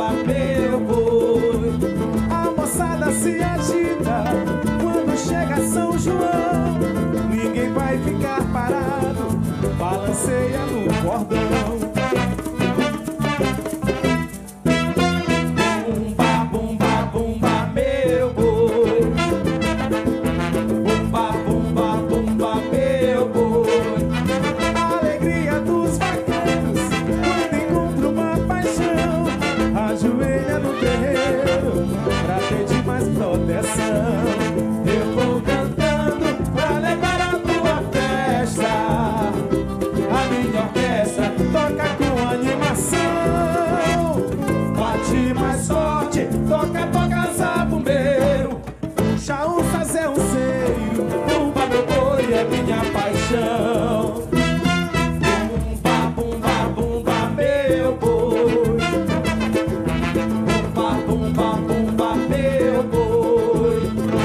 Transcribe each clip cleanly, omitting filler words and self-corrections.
bumba, meu boi. A moçada se agita quando chega São João. Ninguém vai ficar parado, balanceia no cordão. Bumba, bumba, bumba, meu boi. Bumba, bumba, bumba, meu boi. A alegria dos vaqueiros quando encontra uma paixão. Ajoelha no terreiro pra pedir mais proteção. Eu vou cantando pra levar a tua festa. A minha orquestra toca com animação. Bate mais forte, toca, toca, zabumbeiro. Puxa um fazenceiro, bumba, meu boi, é minha paixão. Bumba, bumba, bumba, meu boi. Bumba, bumba, bumba, meu boi.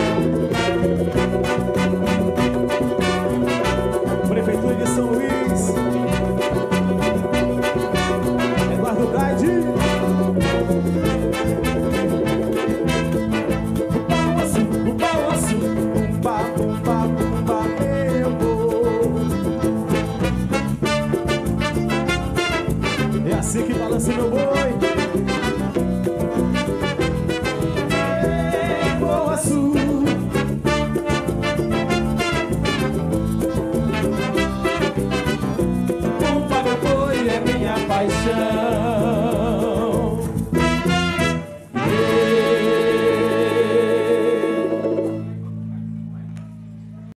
Prefeitura de São Luís, Eduardo Gaide. Bumba, bumba, bumba, meu boi. É assim que balança meu boi. Ei, Boa Sul. Bumba, meu boi, é minha paixão.